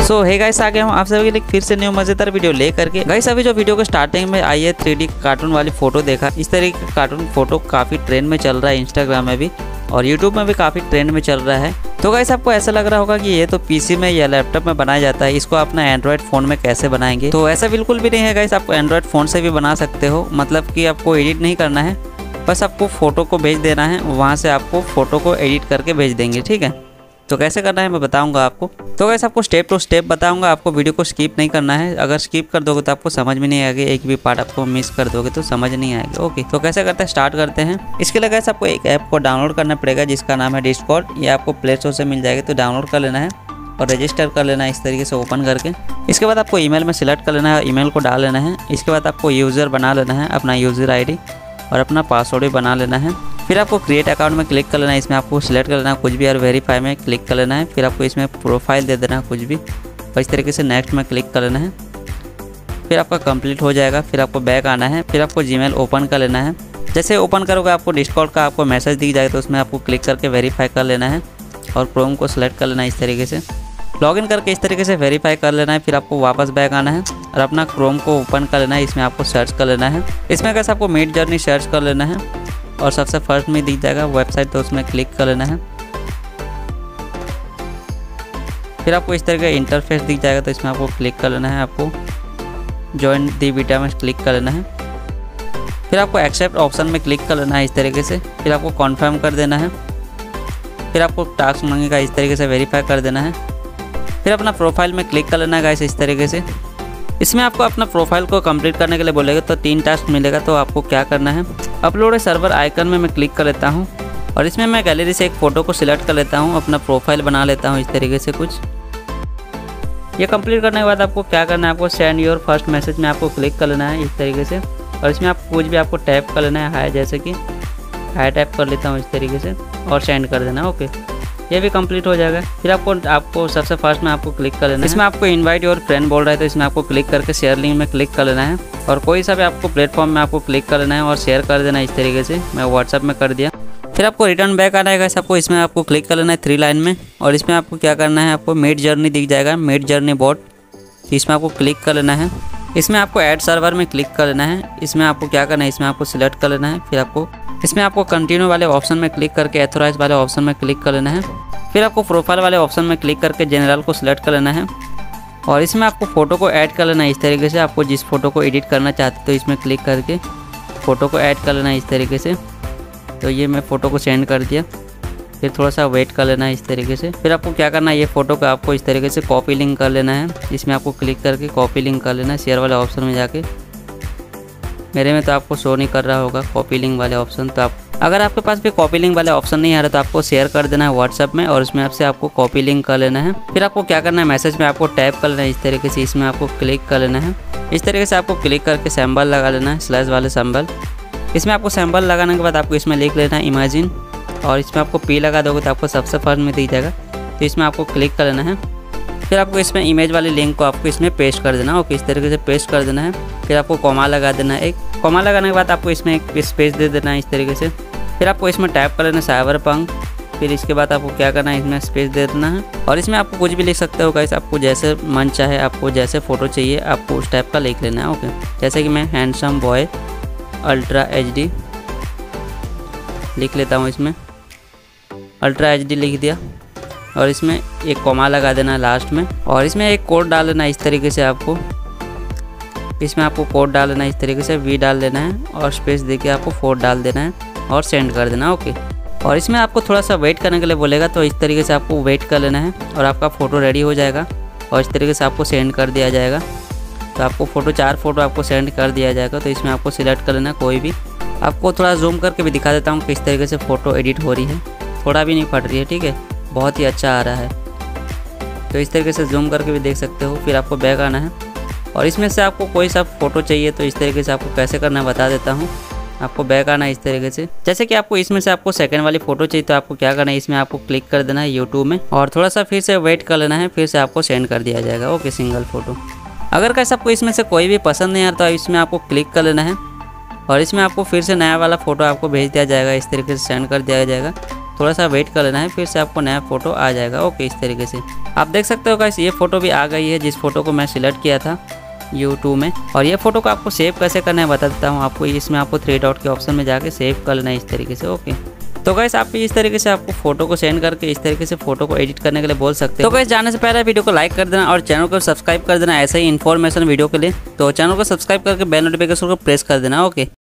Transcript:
सो hey guys, आ गया हूँ आप सभी के लिए फिर से न्यू मजेदार वीडियो ले करके। गाइस अभी जो वीडियो को स्टार्टिंग में आई है 3D कार्टून वाली फोटो देखा, इस तरीके का कार्टून फोटो काफ़ी ट्रेंड में चल रहा है, इंस्टाग्राम में भी और यूट्यूब में भी काफ़ी ट्रेंड में चल रहा है। तो गाइस आपको ऐसा लग रहा होगा कि ये तो पीसी में या लैपटॉप में बनाया जाता है, इसको अपना एंड्रॉयड फ़ोन में कैसे बनाएंगे। तो ऐसा बिल्कुल भी नहीं है गाइस, आप एंड्रॉयड फ़ोन से भी बना सकते हो। मतलब कि आपको एडिट नहीं करना है, बस आपको फ़ोटो को भेज देना है, वहाँ से आपको फ़ोटो को एडिट करके भेज देंगे। ठीक है, तो कैसे करना है मैं बताऊंगा आपको। तो गाइस आपको स्टेप टू स्टेप बताऊंगा, आपको वीडियो को स्किप नहीं करना है। अगर स्किप कर दोगे तो आपको समझ में नहीं आएगा, एक भी पार्ट आपको मिस कर दोगे तो समझ नहीं आएगा। ओके, तो कैसे करते हैं स्टार्ट करते हैं। इसके लिए गाइस आपको एक ऐप को डाउनलोड करना पड़ेगा जिसका नाम है डिस्कॉर्ड। ये आपको प्ले स्टोर से मिल जाएगा, तो डाउनलोड कर लेना है और रजिस्टर कर लेना है इस तरीके से ओपन करके। इसके बाद आपको ईमेल में सिलेक्ट कर लेना है, ईमेल को डाल लेना है। इसके बाद आपको यूज़र बना लेना है, अपना यूज़र आईडी और अपना पासवर्ड भी बना लेना है। फिर आपको क्रिएट अकाउंट में क्लिक कर लेना है, इसमें आपको सिलेक्ट कर लेना है कुछ भी और वेरीफाई में क्लिक कर लेना है। फिर आपको इसमें प्रोफाइल दे देना है कुछ भी और इस तरीके से नेक्स्ट में क्लिक कर लेना है। फिर आपका कंप्लीट हो जाएगा। फिर आपको बैक आना है, फिर आपको जीमेल ओपन कर लेना है। जैसे ओपन करोगे आपको डिस्कॉर्ड का आपको मैसेज दिख जाएगा, तो उसमें आपको क्लिक करके वेरीफाई कर लेना है और क्रोम को सिलेक्ट कर लेना है इस तरीके से। लॉगिन करके इस तरीके से वेरीफाई कर लेना है। फिर आपको वापस बैक आना है और अपना क्रोम को ओपन कर लेना है, इसमें आपको सर्च कर लेना है। इसमें कैसे आपको मिड जर्नी सर्च कर लेना है और सबसे फर्स्ट में दिख जाएगा वेबसाइट, तो उसमें क्लिक कर लेना है। फिर आपको इस तरह का इंटरफेस दिख जाएगा, तो इसमें आपको क्लिक कर लेना है, आपको ज्वाइन दी बीटा में क्लिक कर लेना है। फिर आपको एक्सेप्ट ऑप्शन में क्लिक कर लेना है इस तरीके से। फिर आपको कॉन्फर्म कर देना है। फिर आपको टास्क मांगेगा, इस तरीके से वेरीफाई कर देना है। फिर अपना प्रोफाइल में क्लिक कर लेना है गाइस इस तरीके से। इसमें आपको अपना प्रोफाइल को कंप्लीट करने के लिए बोलेगा, तो 3 टास्क मिलेगा। तो आपको क्या करना है, अपलोड ए सर्वर आइकन में मैं क्लिक कर लेता हूँ और इसमें मैं गैलरी से एक फ़ोटो को सिलेक्ट कर लेता हूँ, अपना प्रोफाइल बना लेता हूँ इस तरीके से कुछ। ये कंप्लीट करने के बाद आपको क्या करना है, आपको सेंड योर फर्स्ट मैसेज में आपको क्लिक कर लेना है इस तरीके से और इसमें आपको कुछ भी आपको टैप कर लेना है, हाई, जैसे कि हाई टैप कर लेता हूँ इस तरीके से और सेंड कर देना है। ओके, ये भी कंप्लीट हो जाएगा। फिर आपको सबसे फर्स्ट में आपको क्लिक कर लेना है। इसमें आपको इनवाइट योर फ्रेंड बोल रहा है, तो इसमें आपको क्लिक करके शेयर लिंक में क्लिक कर लेना है और कोई सा भी आपको प्लेटफॉर्म में आपको क्लिक कर लेना है और शेयर कर देना है इस तरीके से। मैं व्हाट्सएप में कर दिया। फिर आपको रिटर्न बैक आना है, आपको इसमें आपको क्लिक कर लेना है 3 लाइन में और इसमें आपको क्या करना है, आपको मेड जर्नी दिख जाएगा, मेड जर्नी बोट, इसमें आपको क्लिक कर लेना है। इसमें आपको ऐड सर्वर में क्लिक कर लेना है। इसमें आपको क्या करना है, इसमें आपको सिलेक्ट कर लेना है। फिर आपको इसमें आपको कंटिन्यू वाले ऑप्शन में क्लिक करके एथोराइज वाले ऑप्शन में क्लिक कर लेना है। फिर आपको प्रोफाइल वाले ऑप्शन में क्लिक करके जनरल को सिलेक्ट कर लेना है और इसमें आपको फ़ोटो को ऐड कर लेना है इस तरीके से। आपको जिस फोटो को एडिट करना चाहते तो इसमें क्लिक करके फ़ोटो को ऐड कर लेना है इस तरीके से। तो ये मैं फ़ोटो को सेंड कर दिया। फिर थोड़ा सा वेट कर लेना है इस तरीके से। फिर आपको क्या करना है, ये फ़ोटो को आपको इस तरीके से कॉपी लिंक कर लेना है। इसमें आपको क्लिक करके कॉपी लिंक कर लेना है शेयर वाले ऑप्शन में जाके। मेरे में तो आपको शो नहीं कर रहा होगा कॉपी लिंक वाले ऑप्शन, तो आप अगर आपके पास भी कॉपी लिंक वाले ऑप्शन नहीं आ रहा तो आपको शेयर कर देना है व्हाट्सएप में और उसमें आपसे आपको कॉपी लिंक कर लेना है। फिर आपको क्या करना है, मैसेज में आपको टैप कर लेना है इस तरीके से, इसमें आपको क्लिक कर लेना है। इस तरीके से आपको क्लिक करके सिंबल लगा लेना है, स्लैश वाले सिंबल। इसमें आपको सिंबल लगाने के बाद आपको इसमें लिख लेना है इमेजिन और इसमें आपको पी लगा दोगे तो आपको सबसे फर्स्ट में दिख जाएगा, तो इसमें आपको क्लिक कर लेना है। फिर आपको इसमें इमेज वाली लिंक को आपको इसमें पेस्ट कर देना। ओके, इस तरीके से पेस्ट कर देना है। फिर आपको कॉमा लगा देना है, एक कॉमा लगाने के बाद आपको इसमें एक स्पेस दे देना है इस तरीके से। फिर आपको इसमें टाइप कर लेना साइबरपंक। फिर इसके बाद आपको क्या करना है, इसमें स्पेस दे देना है और इसमें आपको कुछ भी लिख सकते हो गाइस, आपको जैसे मन चाहे, आपको जैसे फ़ोटो चाहिए आपको उस टाइप का लिख लेना है। ओके, जैसे कि मैं हैंडसम बॉय अल्ट्रा HD लिख लेता हूँ, इसमें अल्ट्रा HD लिख दिया और इसमें एक कॉमा लगा देना है लास्ट में और इसमें एक कोड डाल लेना है इस तरीके से। आपको इसमें आपको कोड डाल लेना है इस तरीके से, V डाल देना है और स्पेस देके आपको 4 डाल देना है और सेंड कर देना। ओके, और इसमें आपको थोड़ा सा वेट करने के लिए बोलेगा, तो इस तरीके से आपको वेट कर लेना है और आपका फ़ोटो रेडी हो जाएगा और इस तरीके से आपको सेंड कर दिया जाएगा। तो आपको 4 फोटो आपको सेंड कर दिया जाएगा। तो इसमें आपको सिलेक्ट कर लेना कोई भी। आपको थोड़ा जूम करके भी दिखा देता हूँ किस तरीके से फ़ोटो एडिट हो रही है, थोड़ा भी नहीं फट रही है। ठीक है, बहुत ही अच्छा आ रहा है। तो इस तरीके से जूम करके भी देख सकते हो। फिर आपको बैक आना है और इसमें से आपको कोई सा फ़ोटो चाहिए, तो इस तरीके से आपको कैसे करना है बता देता हूँ। आपको बैक आना है इस तरीके से। जैसे कि आपको इसमें से आपको सेकंड वाली फ़ोटो चाहिए, तो आपको क्या करना है, इसमें आपको क्लिक कर देना है यूट्यूब में और थोड़ा सा फिर से वेट कर लेना है, फिर से आपको सेंड कर दिया जाएगा। Okay, single photo. अगर कैसे आपको इसमें से कोई भी पसंद नहीं आ रहा तो इसमें आपको क्लिक कर लेना है और इसमें आपको फिर से नया वाला फ़ोटो आपको भेज दिया जाएगा, इस तरीके से सेंड कर दिया जाएगा। थोड़ा सा वेट कर लेना है, फिर से आपको नया फ़ोटो आ जाएगा। ओके, इस तरीके से आप देख सकते हो गाइस, ये फ़ोटो भी आ गई है जिस फ़ोटो को मैं सिलेक्ट किया था U2 में। और ये फ़ोटो को आपको सेव कैसे करना है बता देता हूँ आपको। इसमें आपको 3 डॉट के ऑप्शन में जाके सेव कर लेना है इस तरीके से। ओके, तो गाइस आप इस तरीके से आपको फोटो को सेंड करके इस तरीके से फोटो को एडिट करने के लिए बोल सकते हैं। तो गाइस जाने से पहले वीडियो को लाइक कर देना और चैनल को सब्सक्राइब कर देना ऐसे ही इन्फॉर्मेशन वीडियो के लिए। तो चैनल को सब्सक्राइब करके बेल नोटिफिकेशन को प्रेस कर देना। ओके।